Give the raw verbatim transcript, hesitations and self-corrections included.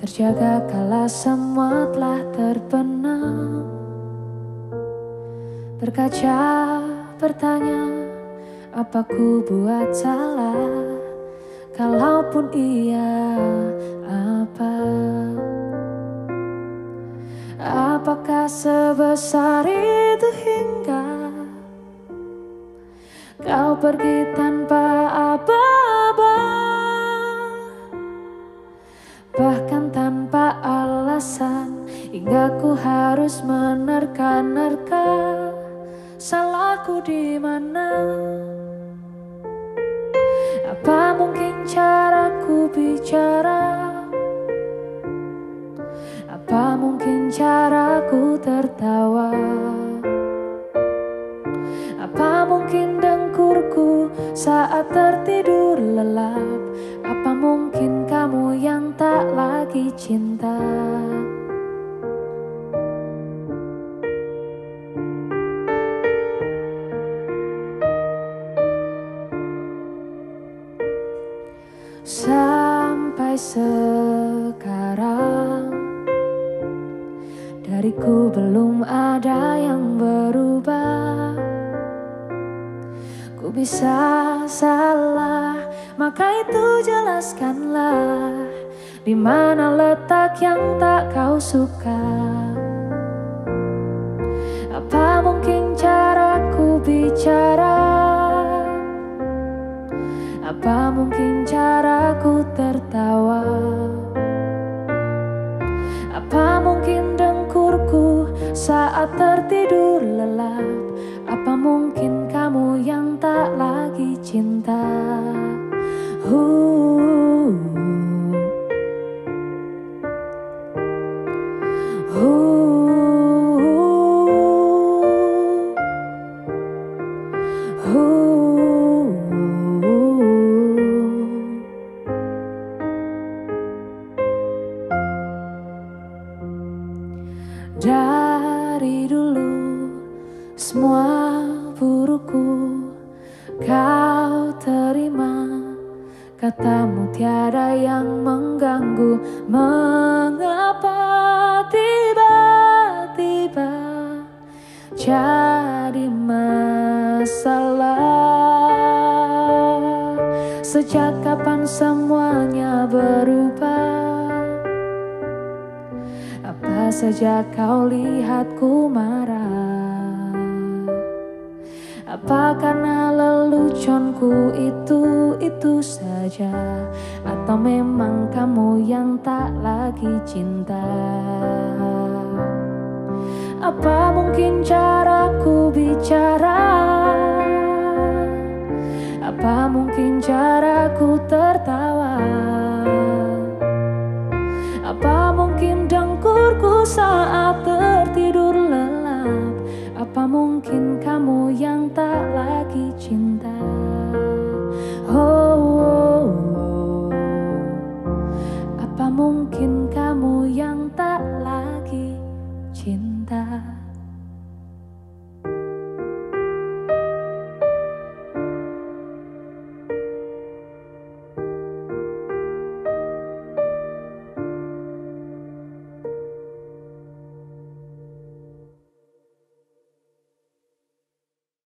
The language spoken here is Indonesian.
terjaga kala semua telah terbenam. Berkaca bertanya, apa ku buat salah? Kalaupun iya, apa? Apakah sebesar itu hingga kau pergi tanpa aba-aba, bahkan tanpa alasan, hingga ku harus menerka-nerka salahku di mana? Apa mungkin caraku bicara? Apa mungkin caraku tertawa? Apa mungkin dengkurku saat tertidur lelap? Apa mungkin kamu yang tak lagi cinta? Sampai sekarang dariku belum ada yang berubah. Ku bisa salah, maka itu jelaskanlah di mana letak yang tak kau suka. Apa mungkin caraku bicara? Apa mungkin caraku tertawa? Apa mungkin dengkurku saat tertidur lelap? Apa mungkin kamu yang tak lagi cinta? Uh, uh, uh. Dari dulu semua burukku kau terima, katamu tiada yang mengganggu. Mengapa tiba-tiba jadi masalah? Sejak kapan semuanya berubah? Apa sejak kau lihatku marah? Apa karena leluconku itu-itu saja? Atau memang kamu yang tak lagi cinta? Apa mungkin caraku bicara? Apa mungkin caraku tertawa? Apa mungkin dengkurku saat tertidur lelap? Apa mungkin kamu yang tak lagi cinta?